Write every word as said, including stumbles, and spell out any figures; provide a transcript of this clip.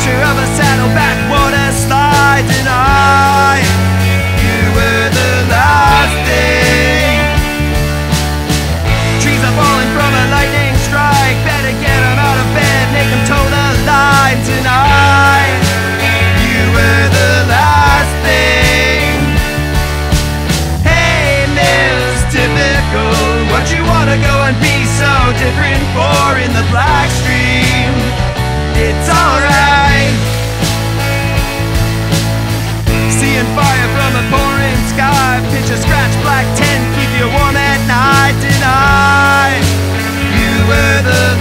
picture of a saddleback water slide tonight. You were the last thing. Trees are falling from a lightning strike. Better get them out of bed, make them toe the line tonight. You were the last thing. Hey, Miss Typical, what you wanna go and be so different for in the black stream? It's alright. Seeing fire from a pouring sky, pitch a scratch black tent, keep you warm at night tonight. You were the